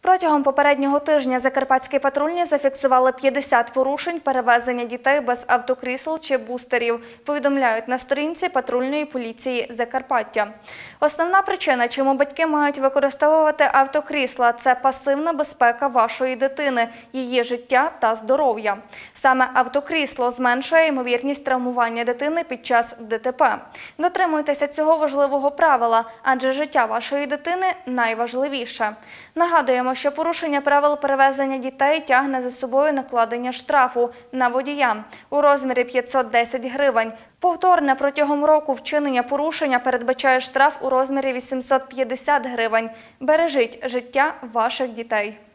Протягом попереднього тижня закарпатські патрульні зафіксували 50 порушень перевезення дітей без автокрісел чи бустерів, повідомляють на сторінці патрульної поліції Закарпаття. Основна причина, чому батьки мають використовувати автокрісла – це пасивна безпека вашої дитини, її життя та здоров'я. Саме автокрісло зменшує ймовірність травмування дитини під час ДТП. Дотримуйтеся цього важливого правила, адже життя вашої дитини найважливіше. Нагадуємо, що порушення правил перевезення дітей тягне за собою накладення штрафу на водія у розмірі 510 гривень. Повторне протягом року вчинення порушення передбачає штраф у розмірі 850 гривень. Бережіть життя ваших дітей.